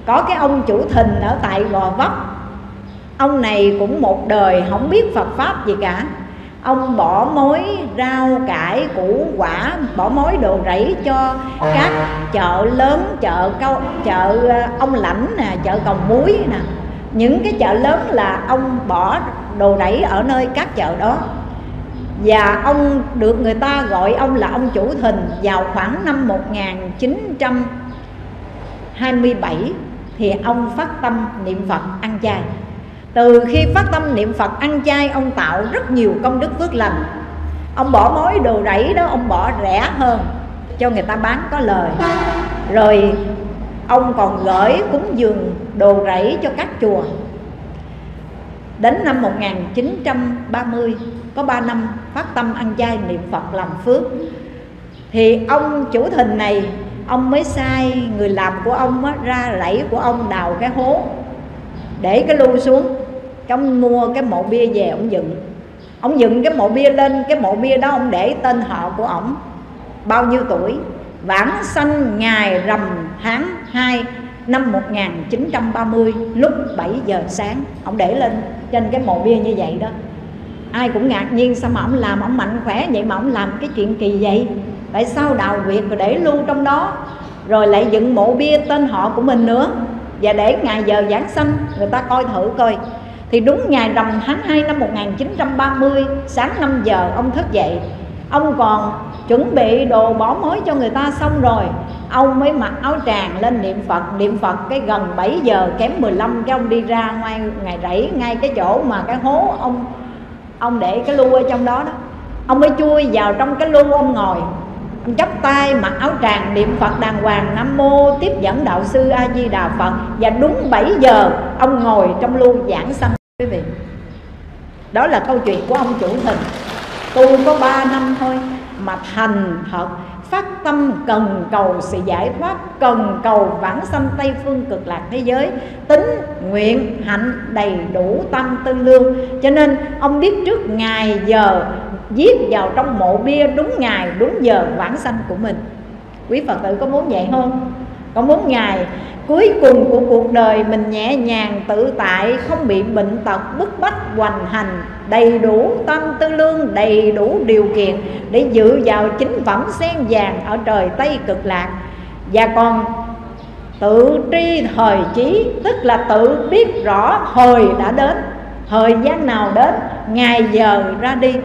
Có cái ông chủ thìn ở tại Gò Vấp. Ông này cũng một đời không biết Phật Pháp gì cả. Ông bỏ mối rau cải củ quả, bỏ mối đồ rẫy cho các chợ lớn, chợ Ông Lãnh nè, chợ Cầu Muối nè. Những cái chợ lớn là ông bỏ đồ rẫy ở nơi các chợ đó. Và ông được người ta gọi ông là ông chủ thìn vào khoảng năm 1927 thì ông phát tâm niệm Phật ăn chay. Từ khi phát tâm niệm Phật ăn chay, ông tạo rất nhiều công đức phước lành. Ông bỏ mối đồ rẫy đó, ông bỏ rẻ hơn cho người ta bán có lời. Rồi ông còn gửi cúng dường đồ rẫy cho các chùa. Đến năm 1930, có 3 năm phát tâm ăn chay niệm Phật làm phước, thì ông chủ thìn này, ông mới sai người làm của ông ra rẫy của ông đào cái hố, để cái lu xuống, ông mua cái mộ bia về ông dựng. Ông dựng cái mộ bia lên, cái mộ bia đó ông để tên họ của ổng, bao nhiêu tuổi, vãng sanh ngày rằm tháng 2 năm 1930 lúc 7 giờ sáng. Ông để lên trên cái mộ bia như vậy đó. Ai cũng ngạc nhiên, sao mà ông làm, ông mạnh khỏe vậy mà ông làm cái chuyện kỳ vậy? Tại sao đào huyệt rồi để lưu trong đó, rồi lại dựng mộ bia tên họ của mình nữa, và để ngày giờ giảng sanh người ta coi thử coi. Thì đúng ngày rằm tháng 2 năm 1930 sáng 5 giờ ông thức dậy. Ông còn chuẩn bị đồ bỏ mối cho người ta xong rồi, ông mới mặc áo tràng lên niệm Phật. Niệm Phật cái gần 7 giờ kém 15 cái ông đi ra ngoài ngày rẫy, ngay cái chỗ mà cái hố ông để cái lu ở trong đó đó. Ông mới chui vào trong cái lu, ông ngồi, ông chắp tay mặc áo tràng niệm Phật đàng hoàng, Nam Mô tiếp dẫn đạo sư A Di Đà Phật. Và đúng 7 giờ ông ngồi trong lu giảng sanh. Quý vị, đó là câu chuyện của ông chủ thìn. Tu có 3 năm thôi mà thành thật phát tâm cần cầu sự giải thoát, cần cầu vãng sanh Tây phương cực lạc thế giới, tính nguyện hạnh đầy đủ tam tư lương. Cho nên ông biết trước ngày giờ viết vào trong mộ bia đúng ngày đúng giờ vãng sanh của mình. Quý Phật tử có muốn vậy không? Có muốn ngày cuối cùng của cuộc đời mình nhẹ nhàng tự tại, không bị bệnh tật bức bách hoành hành, đầy đủ tâm tư lương, đầy đủ điều kiện để dự vào chính phẩm sen vàng ở trời Tây cực lạc. Và còn tự tri thời chí, tức là tự biết rõ thời đã đến, thời gian nào đến, ngày giờ ra đi.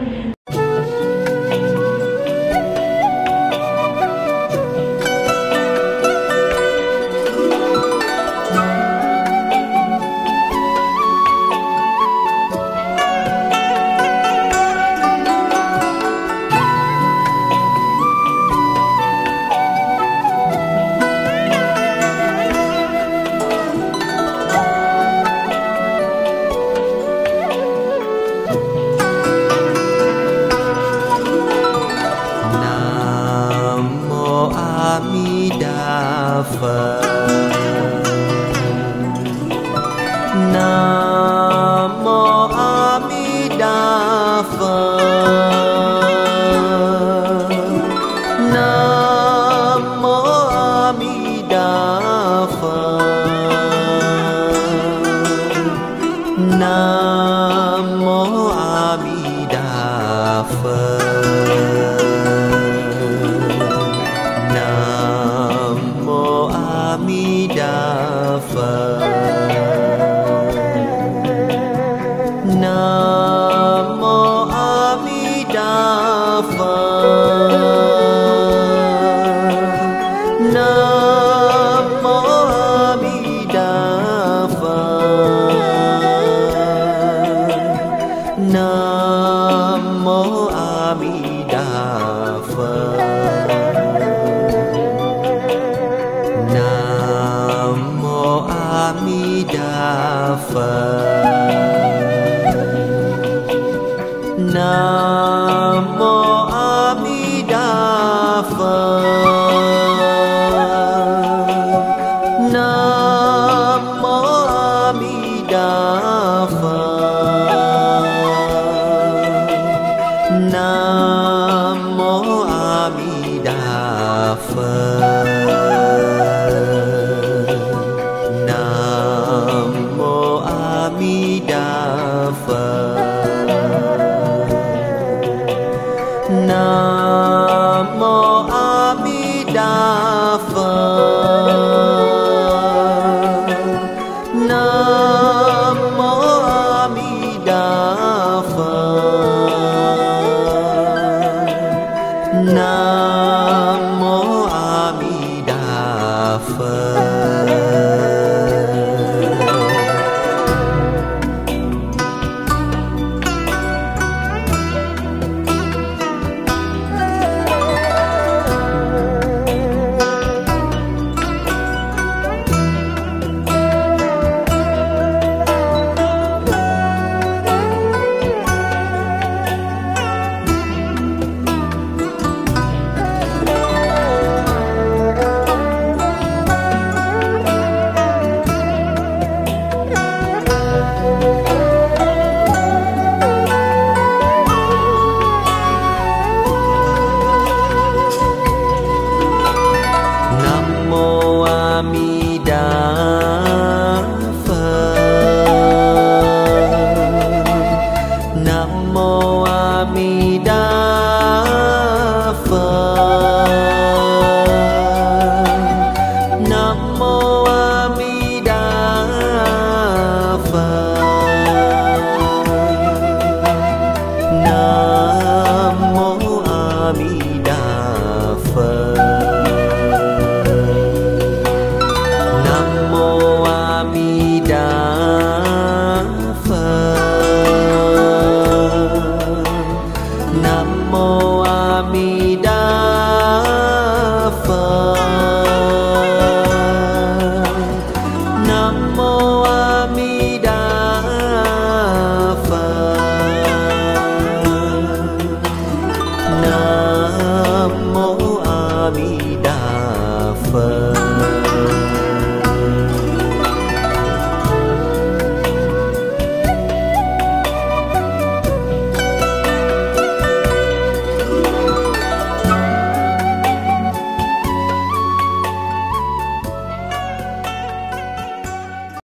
Nam Đà Phật. Nam mô A Di Đà Phật. Nam mô A Di Đà Phật.